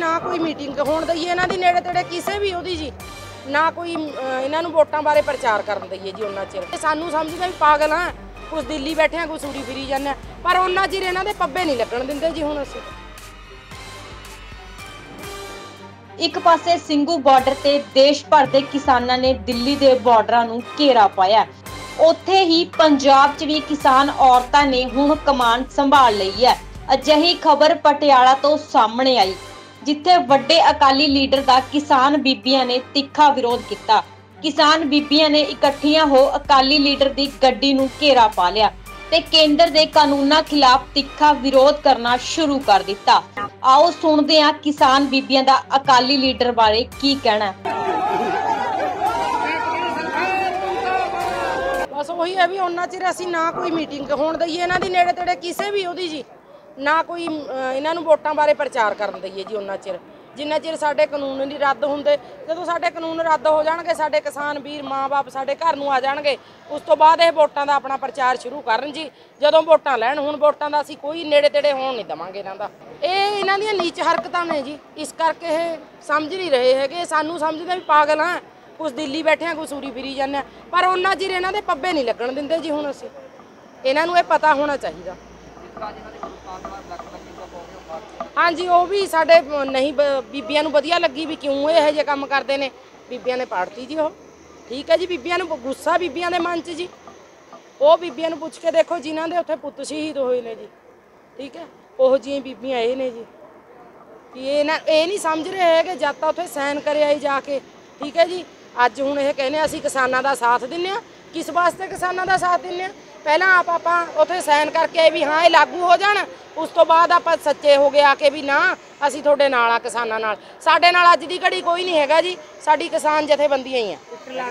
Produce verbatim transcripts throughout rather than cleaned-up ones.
ना कोई मीटिंग होण दईए इन्हां दी नेड़े तेड़े किसे भी ओहदी जी, ना कोई इन्हां नूं वोटां बारे प्रचार करन दईए जी। उन्ना चिर सानूं समझदे भी पागल हाँ, कुछ दिल्ली बैठे हैं, कुछ सूड़ी फिरी जाने, पर उन्ना चिर इन्हां दे पब्बे नहीं लगण दिंदे जी। हुण असीं एक पासे ਸਿੰਘੂ ਬਾਰਡਰ ਤੇ देश भर ਦੇ किसानां ने दिल्ली ਦੇ ਬਾਰਡਰਾਂ ਨੂੰ ਘੇਰਾ ਪਾਇਆ। ਉੱਥੇ ਹੀ ਪੰਜਾਬ 'ਚ ਵੀ किसान औरतां ने ਹੁਣ कमान संभाल ਲਈ है। ਅਜਿਹੀ खबर पटियाला ਤੋਂ ਸਾਹਮਣੇ ਆਈ, जिथे ਵੱਡੇ अकाली लीडर ਦਾ किसान ਬੀਬੀਆਂ ने ਤਿੱਖਾ ਵਿਰੋਧ ਕੀਤਾ। किसान ਬੀਬੀਆਂ ने ਇਕੱਠੀਆਂ ਹੋ अकाली लीडर ਦੀ ਗੱਡੀ ਨੂੰ ਘੇਰਾ ਪਾ ਲਿਆ ਤੇ ਕੇਂਦਰ ਦੇ ਕਾਨੂੰਨਾਂ ਖਿਲਾਫ ਤਿੱਖਾ ਵਿਰੋਧ ਕਰਨਾ ਸ਼ੁਰੂ ਕਰ ਦਿੱਤਾ। आओ सुनते हैं किसान बीबियां दा अकाली लीडर बारे की कहना है। बस वही है भी उन्ना चिर असीं ना कोई मीटिंग होण दईए इन्हां दी नेड़े तेड़े किसे भी ओहदी जी, ना कोई इन्हां नूं वोटां बारे प्रचार करन दईए जी। उन्ना चिर जिन्ना चिर साडे कानून नहीं रद्द हुंदे, जदों साडे कानून रद्द हो जाणगे, साडे किसान वीर माँ बाप साडे घर नूं आ जाणगे, उस तो बाद ये वोटां दा अपना प्रचार शुरू करन जी। जदों वोटां लैण, हुण वोटां दा असीं कोई नेड़े तेड़े होण नहीं देवांगे इन्हां दा। ਇਹ ਇਹਨਾਂ ਦੀਆਂ ਨੀਚ ਹਰਕਤਾਂ ਨੇ ਜੀ, ਇਸ ਕਰਕੇ ਇਹ ਸਮਝ ਨਹੀਂ ਰਹੇ ਹੈਗੇ। ਸਾਨੂੰ ਸਮਝਦੇ ਵੀ ਪਾਗਲ ਹਾਂ, ਕੁਛ ਦਿੱਲੀ ਬੈਠੇ ਹਾਂ, ਕੁਛ ਸੂਰੀ ਫਿਰੀ ਜਾਂਦੇ, ਪਰ ਉਹਨਾਂ ਚਿਰ ਇਹਨਾਂ ਦੇ ਪੱਬੇ ਨਹੀਂ ਲੱਗਣ ਦਿੰਦੇ ਜੀ। ਹੁਣ ਅਸੀਂ ਇਹਨਾਂ ਨੂੰ ਇਹ ਪਤਾ ਹੋਣਾ ਚਾਹੀਦਾ। ਹਾਂਜੀ, ਉਹ ਵੀ ਸਾਡੇ ਨਹੀਂ ਬੀਬੀਆਂ ਨੂੰ ਵਧੀਆ ਲੱਗੀ ਵੀ ਕਿਉਂ ਇਹ ਇਹੋ ਜਿਹੇ ਕੰਮ ਕਰਦੇ ਨੇ, ਬੀਬੀਆਂ ਨੇ ਪਾੜਤੀ ਜੀ। ਉਹ ਠੀਕ ਹੈ ਜੀ, ਬੀਬੀਆਂ ਨੂੰ ਗੁੱਸਾ ਬੀਬੀਆਂ ਦੇ ਮਨ 'ਚ ਜੀ। ਉਹ ਬੀਬੀਆਂ ਨੂੰ ਪੁੱਛ ਕੇ ਦੇਖੋ ਜਿਨ੍ਹਾਂ ਦੇ ਉੱਥੇ ਪੁੱਤ ਸ਼ਹੀਦ ਹੋਏ ਨੇ ਜੀ, ਠੀਕ ਹੈ, ਉਹ ਜਿਹੀਆਂ ਬੀਬੀਆਂ ਇਹ ਨੇ ਜੀ। ਕਿ ਇਹ ਨਾ ਇਹ ਨਹੀਂ ਸਮਝ ਰਹੇ ਹੈਗੇ ਜਦ ਤਾਂ ਉੱਥੇ ਸਾਈਨ ਕਰਿਆ ਆਈ ਜਾ ਕੇ, ਠੀਕ ਹੈ ਜੀ। ਅੱਜ ਹੁਣ ਇਹ ਕਹਿੰਦੇ ਅਸੀਂ ਕਿਸਾਨਾਂ ਦਾ ਸਾਥ ਦਿੰਦੇ ਹਾਂ। ਕਿਸ ਵਾਸਤੇ ਕਿਸਾਨਾਂ ਦਾ ਸਾਥ ਦਿੰਦੇ ਹਾਂ? ਪਹਿਲਾਂ ਆਪ ਆਪਾਂ ਉੱਥੇ ਸਾਈਨ ਕਰਕੇ ਆਏ ਵੀ ਹਾਂ ਇਹ ਲਾਗੂ ਹੋ ਜਾਣ, ਉਸ ਤੋਂ ਬਾਅਦ ਆਪਾਂ ਸੱਚੇ ਹੋ ਗਏ ਆ ਕੇ ਵੀ ਨਾ ਅਸੀਂ ਤੁਹਾਡੇ ਨਾਲ ਆ, ਕਿਸਾਨਾਂ ਨਾਲ। ਸਾਡੇ ਨਾਲ ਅੱਜ ਦੀ ਘੜੀ ਕੋਈ ਨਹੀਂ ਹੈਗਾ ਜੀ, ਸਾਡੀ ਕਿਸਾਨ ਜਥੇਬੰਦੀਆਂ ਹੀ ਆ।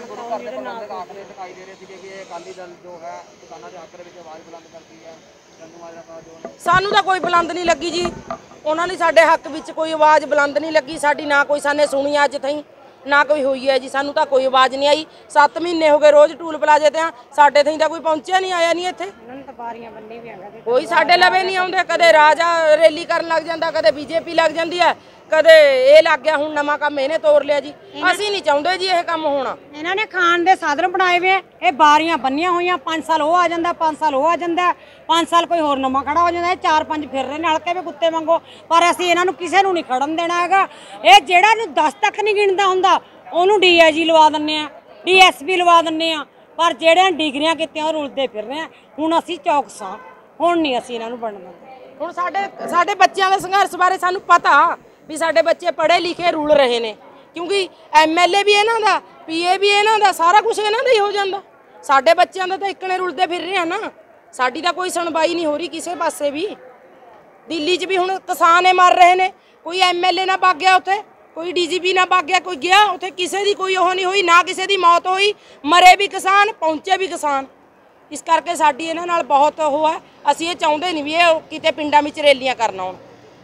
ਸਾਨੂੰ ਤਾਂ ਕੋਈ ਬੁਲੰਦ ਨਹੀਂ ਲੱਗੀ ਜੀ, ਉਹਨਾਂ ਨੇ ਸਾਡੇ ਹੱਕ ਵਿੱਚ ਕੋਈ ਆਵਾਜ਼ ਬੁਲੰਦ ਨਹੀਂ ਲੱਗੀ ਸਾਡੀ, ਨਾ ਕੋਈ ਸਾਨੇ ਸੁਣੀ ਅੱਜ ਤਾਈਂ, ਨਾ ਕੋਈ ਹੋਈ ਹੈ ਜੀ। ਸਾਨੂੰ ਤਾਂ ਕੋਈ ਆਵਾਜ਼ ਨਹੀਂ ਆਈ। ਸੱਤ ਮਹੀਨੇ ਹੋ ਗਏ ਰੋਜ਼ ਟੂਲ ਪਲਾਜੇ ਤੇ ਆ, ਸਾਡੇ ਤਾਈਂ ਤਾਂ ਕੋਈ ਪਹੁੰਚਿਆ ਨਹੀਂ, ਆਇਆ ਨਹੀਂ ਇੱਥੇ। ਕੋਈ ਸਾਡੇ ਲਵੇ ਨਹੀਂ ਆਉਂਦੇ। ਕਦੇ ਰਾਜਾ ਰੈਲੀ ਕਰਨ ਲੱਗ ਜਾਂਦਾ, ਕਦੇ ਬੀਜੇਪੀ ਲੱਗ ਜਾਂਦੀ ਹੈ, ਕਦੇ ਇਹ ਲੱਗ ਗਿਆ, ਹੁਣ ਨਵਾਂ ਕੰਮ ਇਹਨੇ ਤੋੜ ਲਿਆ ਜੀ। ਅਸੀਂ ਨਹੀਂ ਚਾਹੁੰਦੇ ਜੀ ਇਹ ਕੰਮ ਹੋਣਾ। ਇਹਨਾਂ ਨੇ ਖਾਣ ਦੇ ਸਾਧਨ ਬਣਾਏ ਵੇ, ਇਹ ਬਾਰੀਆਂ ਬੰਨੀਆਂ ਹੋਈਆਂ, ਪੰਜ ਸਾਲ ਉਹ ਆ ਜਾਂਦਾ, ਪੰਜ ਸਾਲ ਉਹ ਆ ਜਾਂਦਾ, ਪੰਜ ਸਾਲ ਕੋਈ ਹੋਰ ਨਵਾਂ ਖੜਾ ਹੋ ਜਾਂਦਾ। ਇਹ ਚਾਰ ਪੰਜ ਫਿਰ ਰਹੇ ਨੇ ਹਲਕੇ ਵੀ ਕੁੱਤੇ ਵਾਂਗੂ, ਪਰ ਅਸੀਂ ਇਹਨਾਂ ਨੂੰ ਕਿਸੇ ਨੂੰ ਨਹੀਂ ਖੜਨ ਦੇਣਾ ਹੈਗਾ। ਇਹ ਜਿਹੜਾ ਨੂੰ ਦਸ ਤੱਕ ਨਹੀਂ ਗਿਣਦਾ ਹੁੰਦਾ ਉਹਨੂੰ ਡੀ ਆਈ ਜੀ ਲਵਾ ਦਿੰਦੇ ਆ, ਡੀ ਐਸ ਪੀ ਲਵਾ ਦਿੰਦੇ ਆ, ਪਰ ਜਿਹੜਿਆਂ ਡਿਗਰੀਆਂ ਕੀਤੀਆਂ ਉਹ ਰੁਲਦੇ ਫਿਰ ਰਹੇ ਆ। ਹੁਣ ਅਸੀਂ ਚੌਕਸਾਂ, ਹੁਣ ਨਹੀਂ ਅਸੀਂ ਇਹਨਾਂ ਨੂੰ ਬਣਨ ਦਿੰਦੇ। ਹੁਣ ਸਾਡੇ ਸਾਡੇ ਬੱਚਿਆਂ ਦੇ ਸੰਘਰਸ਼ ਬਾਰੇ ਸਾਨੂੰ ਪਤਾ ਵੀ ਸਾਡੇ ਬੱਚੇ ਪੜ੍ਹੇ ਲਿਖੇ ਰੁਲ ਰਹੇ ਨੇ, ਕਿਉਂਕਿ ਐਮ ਐਲ ਏ ਵੀ ਇਹਨਾਂ ਦਾ, ਪੀ ਏ ਵੀ ਇਹਨਾਂ ਦਾ, ਸਾਰਾ ਕੁਝ ਇਹਨਾਂ ਦਾ ਹੀ ਹੋ ਜਾਂਦਾ। ਸਾਡੇ ਬੱਚਿਆਂ ਦਾ ਤਾਂ ਇੱਕਣੇ ਰੁਲਦੇ ਫਿਰ ਰਹੇ ਆ ਨਾ, ਸਾਡੀ ਤਾਂ ਕੋਈ ਸੁਣਵਾਈ ਨਹੀਂ ਹੋ ਰਹੀ ਕਿਸੇ ਪਾਸੇ ਵੀ। ਦਿੱਲੀ 'ਚ ਵੀ ਹੁਣ ਕਿਸਾਨ ਏ ਮਰ ਰਹੇ ਨੇ, ਕੋਈ ਐਮ ਐਲ ਏ ਨਾ ਵਗ ਗਿਆ ਉੱਥੇ, ਕੋਈ ਡੀ ਜੀ ਪੀ ਨਾ ਵਗ ਗਿਆ, ਕੋਈ ਗਿਆ ਉੱਥੇ, ਕਿਸੇ ਦੀ ਕੋਈ ਉਹ ਨਹੀਂ ਹੋਈ, ਨਾ ਕਿਸੇ ਦੀ ਮੌਤ ਹੋਈ। ਮਰੇ ਵੀ ਕਿਸਾਨ, ਪਹੁੰਚੇ ਵੀ ਕਿਸਾਨ। ਇਸ ਕਰਕੇ ਸਾਡੀ ਇਹਨਾਂ ਨਾਲ ਬਹੁਤ ਉਹ ਹੈ। ਅਸੀਂ ਇਹ ਚਾਹੁੰਦੇ ਨਹੀਂ ਵੀ ਇਹ ਕਿਤੇ ਪਿੰਡਾਂ ਵਿੱਚ ਰੈਲੀਆਂ ਕਰਨ ਆਉਣ।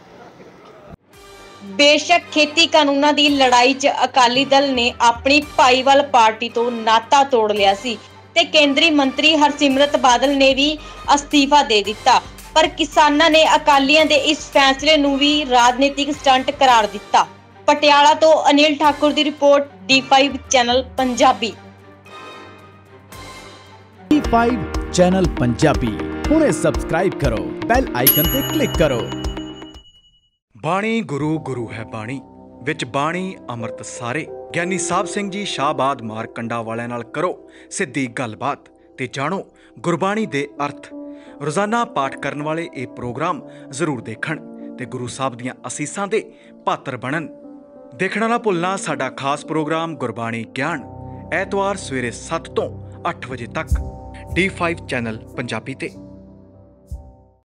बेशक खेती कानूनां दी लड़ाई च अकाली दल ने अपनी भाईवाल पार्टी तो नाता तोड़ लिया सी ते केंद्रीय मंत्री हरसिमरत बादल ने भी अस्तीफा दे दिता, पर किसानां ने अकालियां दे इस फैसले नूं भी राजनीतिक स्टंट करार दिता। पटियाला तो अनिल ठाकुर दी report, D five channel Punjabi. D five channel Punjabi हुणे सबसक्राइब करो, बैल आइकन ते क्लिक करो। बाणी गुरु गुरु है बाणी विच बाणी अमृत सारे। ਗਿਆਨੀ ਸਾਹਿਬ ਸਿੰਘ ਜੀ ਸ਼ਾਹਬਾਦ ਮਾਰਕੰਡਾ ਵਾਲਿਆਂ ਨਾਲ ਕਰੋ ਸਿੱਧੀ ਗੱਲਬਾਤ ਤੇ ਜਾਣੋ ਗੁਰਬਾਣੀ ਦੇ ਅਰਥ। ਰੋਜ਼ਾਨਾ ਪਾਠ ਕਰਨ ਵਾਲੇ ਇਹ ਪ੍ਰੋਗਰਾਮ ਜ਼ਰੂਰ ਦੇਖਣ ਤੇ ਗੁਰੂ ਸਾਹਿਬ ਦੀਆਂ ਅਸੀਸਾਂ ਦੇ ਪਾਤਰ ਬਣਨ। ਦੇਖਣਾ ਨਾ ਭੁੱਲਣਾ ਸਾਡਾ ਖਾਸ ਪ੍ਰੋਗਰਾਮ ਗੁਰਬਾਣੀ ਗਿਆਨ, ਐਤਵਾਰ ਸਵੇਰੇ ਸੱਤ ਤੋਂ ਅੱਠ ਵਜੇ ਤੱਕ ਡੀ ਫਾइव ਚੈਨਲ ਪੰਜਾਬੀ ਤੇ।